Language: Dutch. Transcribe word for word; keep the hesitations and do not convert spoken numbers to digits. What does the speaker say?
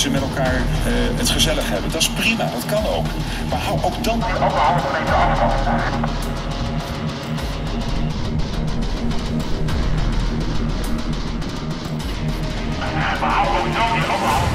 ze met elkaar uh, het gezellig hebben. Dat is prima, dat kan ook. Maar hou ook dan... anderhalve meter afstand. Maar hou ook dan die anderhalve